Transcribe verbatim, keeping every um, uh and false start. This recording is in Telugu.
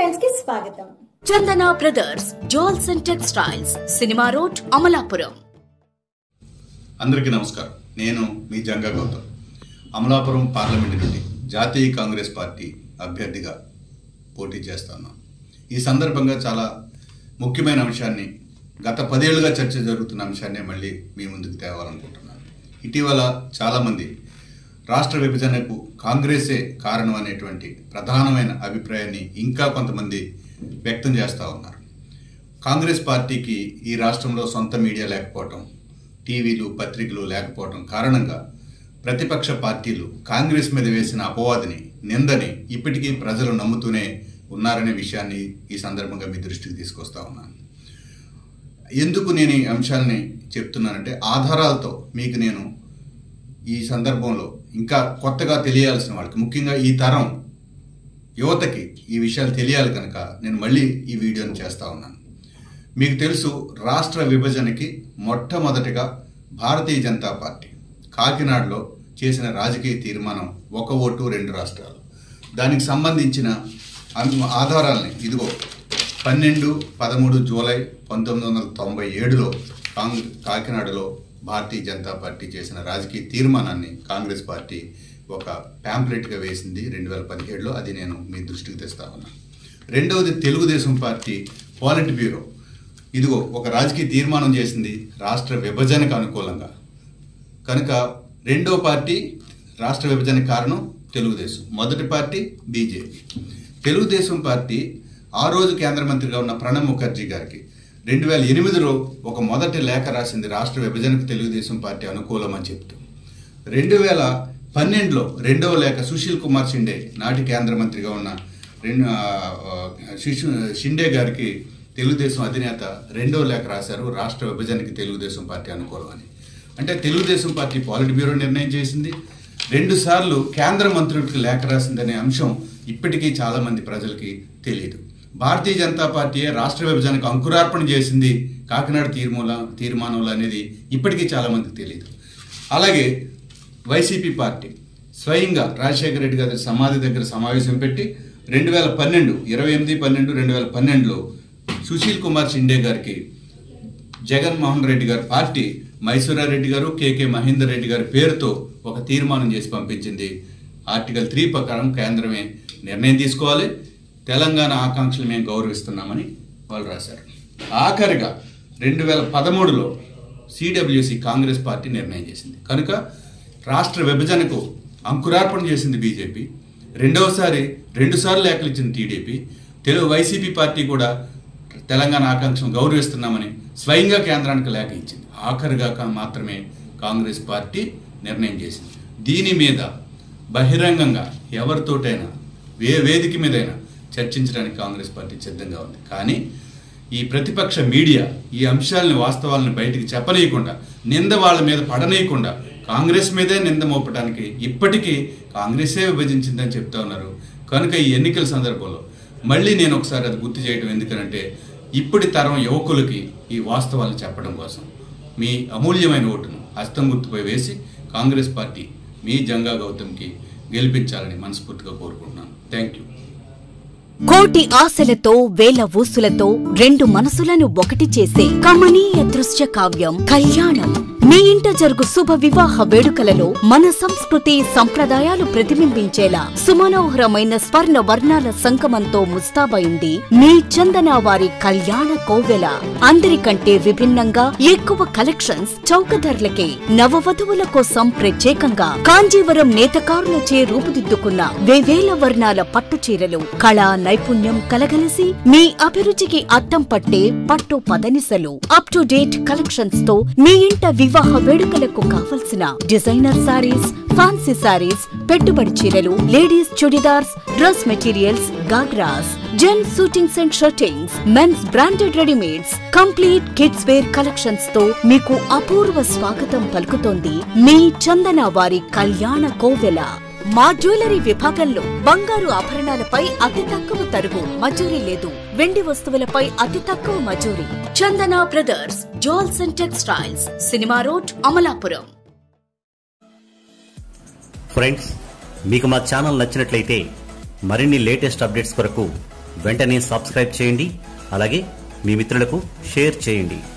టైమ్స్ కి స్వాగతం. Chandana brothers jewels and textiles, cinema road, Amalapuram. అందరికీ నమస్కారం. నేను మీ జంగా గౌతమ్. అమలాపురం పార్లమెంటు నుండి జాతీయ కాంగ్రెస్ పార్టీ అభ్యర్థిగా పోటీ చేస్తున్నాను. ఈ సందర్భంగా చాలా ముఖ్యమైన అంశాన్ని, గత పదేళ్లుగా చర్చ జరుగుతున్న అంశాన్ని మళ్ళీ మీ ముందుకు తేవాలనుకుంటున్నాను. ఇటీవల చాలామంది రాష్ట్ర విభజనకు కాంగ్రెసే కారణం అనేటువంటి ప్రధానమైన అభిప్రాయాన్ని ఇంకా కొంతమంది వ్యక్తం చేస్తూ ఉన్నారు. కాంగ్రెస్ పార్టీకి ఈ రాష్ట్రంలో సొంత మీడియా లేకపోవటం, టీవీలు పత్రికలు లేకపోవటం కారణంగా ప్రతిపక్ష పార్టీలు కాంగ్రెస్ మీద వేసిన అపవాదిని, నిందని ఇప్పటికీ ప్రజలు నమ్ముతూనే ఉన్నారనే విషయాన్ని ఈ సందర్భంగా మీ దృష్టికి తీసుకొస్తా ఉన్నాను. ఎందుకు నేను ఈ అంశాలని చెప్తున్నానంటే, ఆధారాలతో మీకు నేను ఈ సందర్భంలో ఇంకా కొత్తగా తెలియాల్సిన వాళ్ళకి, ముఖ్యంగా ఈ తరం యువతకి ఈ విషయాలు తెలియాలి కనుక నేను మళ్ళీ ఈ వీడియోని చేస్తూ ఉన్నాను. మీకు తెలుసు, రాష్ట్ర విభజనకి మొట్టమొదటిగా భారతీయ జనతా పార్టీ కాకినాడలో చేసిన రాజకీయ తీర్మానం ఒక ఓటు రెండు రాష్ట్రాలు. దానికి సంబంధించిన ఆధారాలని ఇదిగో పన్నెండు పదమూడు జూలై పంతొమ్మిది వందల తొంభై ఏడులో కాంగ్రెస్ కాకినాడలో భారతీయ జనతా పార్టీ చేసిన రాజకీయ తీర్మానాన్ని కాంగ్రెస్ పార్టీ ఒక ప్యాంప్లెట్గా వేసింది రెండు వేల పదిహేడులో. అది నేను మీ దృష్టికి తెస్తా ఉన్నాను. రెండవది, తెలుగుదేశం పార్టీ పాలిట్ బ్యూరో ఇదిగో ఒక రాజకీయ తీర్మానం చేసింది రాష్ట్ర విభజనకు అనుకూలంగా. కనుక రెండో పార్టీ రాష్ట్ర విభజనకు కారణం తెలుగుదేశం, మొదటి పార్టీ బీజేపీ. తెలుగుదేశం పార్టీ ఆ రోజు కేంద్ర మంత్రిగా ఉన్న ప్రణబ్ ముఖర్జీ గారికి రెండు వేల ఎనిమిదిలో ఒక మొదటి లేఖ రాసింది, రాష్ట్ర విభజనకు తెలుగుదేశం పార్టీ అనుకూలం అని చెప్తూ. రెండు వేల పన్నెండులో రెండవ లేఖ సుశీల్ కుమార్ షిండే, నాటి కేంద్ర మంత్రిగా ఉన్న రెండు శిశు షిండే గారికి తెలుగుదేశం అధినేత రెండవ లేఖ రాశారు, రాష్ట్ర విభజనకి తెలుగుదేశం పార్టీ అనుకూలం అని. అంటే తెలుగుదేశం పార్టీ పాలిట్ బ్యూరో నిర్ణయం చేసింది, రెండు సార్లు కేంద్ర మంత్రులకు లేఖ రాసిందనే అంశం ఇప్పటికీ చాలామంది ప్రజలకి తెలియదు. భారతీయ జనతా పార్టీయే రాష్ట్ర విభజనకు అంకురార్పణ చేసింది కాకినాడ తీర్మాన తీర్మానంలో అనేది ఇప్పటికీ చాలామందికి తెలియదు. అలాగే వైసీపీ పార్టీ స్వయంగా రాజశేఖర రెడ్డి గారి సమాధి దగ్గర సమావేశం పెట్టి రెండు వేల పన్నెండు ఇరవై ఎనిమిది పన్నెండు రెండు వేల పన్నెండులో సుశీల్ కుమార్ షిండే గారికి జగన్మోహన్ రెడ్డి గారి పార్టీ మైసూరారెడ్డి గారు, కేకే మహేందర్ రెడ్డి గారి పేరుతో ఒక తీర్మానం చేసి పంపించింది. ఆర్టికల్ త్రీ ప్రకారం కేంద్రమే నిర్ణయం తీసుకోవాలి, తెలంగాణ ఆకాంక్షలు మేము గౌరవిస్తున్నామని వాళ్ళు రాశారు. ఆఖరిగా రెండు వేల పదమూడులో సిడబ్ల్యూసి కాంగ్రెస్ పార్టీ నిర్ణయం చేసింది. కనుక రాష్ట్ర విభజనకు అంకురార్పణ చేసింది బీజేపీ, రెండవసారి రెండుసార్లు లేఖలు ఇచ్చింది టీడీపీ, తెలుగు వైసీపీ పార్టీ కూడా తెలంగాణ ఆకాంక్షను గౌరవిస్తున్నామని స్వయంగా కేంద్రానికి లేఖ ఇచ్చింది. ఆఖరిగా మాత్రమే కాంగ్రెస్ పార్టీ నిర్ణయం చేసింది. దీని మీద బహిరంగంగా ఎవరితోటైనా వే వేదిక మీదైనా చర్చించడానికి కాంగ్రెస్ పార్టీ సిద్ధంగా ఉంది. కానీ ఈ ప్రతిపక్ష మీడియా ఈ అంశాలని, వాస్తవాలను బయటికి చెప్పనీయకుండా, నింద వాళ్ళ మీద పడనీయకుండా కాంగ్రెస్ మీదే నింద మోపడానికి ఇప్పటికీ కాంగ్రెసే విభజించిందని చెప్తా ఉన్నారు. కనుక ఈ ఎన్నికల సందర్భంలో మళ్ళీ నేను ఒకసారి అది గుర్తు చేయడం ఎందుకంటే, ఇప్పటి తరం యువకులకి ఈ వాస్తవాలను చెప్పడం కోసం మీ అమూల్యమైన ఓటును హస్తం గుర్తుపై వేసి కాంగ్రెస్ పార్టీ మీ జంగా గౌతమ్కి గెలిపించాలని మనస్ఫూర్తిగా కోరుకుంటున్నాను. Thank you. కోటి ఆశలతో, వేల ఊసులతో రెండు మనసులను ఒకటి చేసే కమనీయ దృశ్య కావ్యం కళ్యాణం. మీ ఇంట జరుగు శుభ వివాహ వేడుకలలో మన సంస్కృతి సంప్రదాయాలు ప్రతిబింబించేలా సుమనోహరమైన స్వర్ణ వర్ణాల సంగమంతో ముస్తాబైంది మీ చందన వారి కళ్యాణ కోవెల. అందరికంటే విభిన్నంగా ఎక్కువ కలెక్షన్స్ చౌక ధరలకే నవవధువుల కోసం ప్రత్యేకంగా కాంజీవరం నేతకారులచే రూపుదిద్దుకున్న వేవేల వర్ణాల పట్టు చీరలు, కళా నైపుణ్యం కలగలిసి మీ అభిరుచికి అద్దం పట్టే పట్టు పదనిసలు, అప్ టు డేట్ కలెక్షన్స్ తో మీ ఇంట వివాహ వేడుకలకు కావలసిన డిజైనర్ సారీస్, ఫ్యాన్సీ సారీస్, పెట్టుబడి చీరలు, ladies churidars, dress materials, ghagras, gents suitings and shirtings, mens branded readymades, complete kids wear collections తో మీకు అపూర్వ స్వాగతం పలుకుతోంది మీ చందన వారి కళ్యాణ కోవెల. మా జ్యువెలరీ విభాగంలో బంగారు ఆభరణాలపై అతి తక్కువ తరుగు, మజూరీ లేదు. వెండి వస్తువులపై అతి తక్కువ మజూరీ. Chandana brothers jewels and textiles, cinema road, Amalapuram. Friends, మీకు మా ఛానల్ నచ్చినట్లయితే మరిన్ని లేటెస్ట్ అప్డేట్స్ కొరకు వెంటనే సబ్స్క్రైబ్ చేయండి. అలాగే మీ మిత్రులకు షేర్ చేయండి.